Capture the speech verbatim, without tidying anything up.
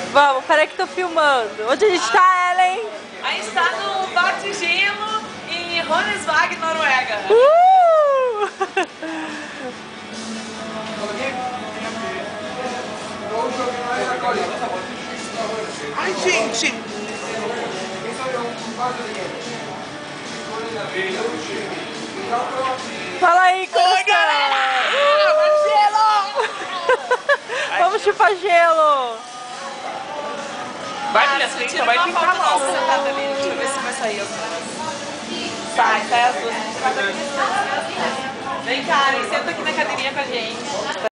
Vamos, peraí que tô filmando. Onde a gente tá, Ellen? A gente tá no Bar de Gelo em Ronesvag, Noruega. Uh! Ai, gente! Fala aí, como Oi, está? galera! Uh! Vamos chupar gelo! Vai, minha frente, vai pintar mal. Sentada ali, deixa eu ver se vai sair. Sai, sai as duas. Vem cá, Aren, senta aqui na cadeirinha com a gente.